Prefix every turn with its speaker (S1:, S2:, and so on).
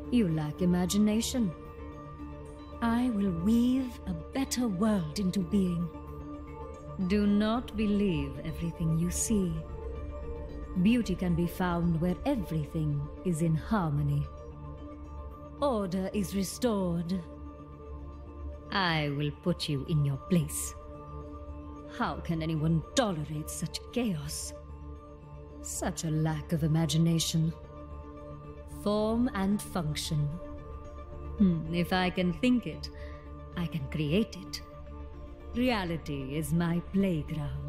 S1: You lack imagination. I will weave a better world into being. Do not believe everything you see. Beauty can be found where everything is in harmony. Order is restored. I will put you in your place. How can anyone tolerate such chaos? Such a lack of imagination. Form and function. If I can think it, I can create it. Reality is my playground.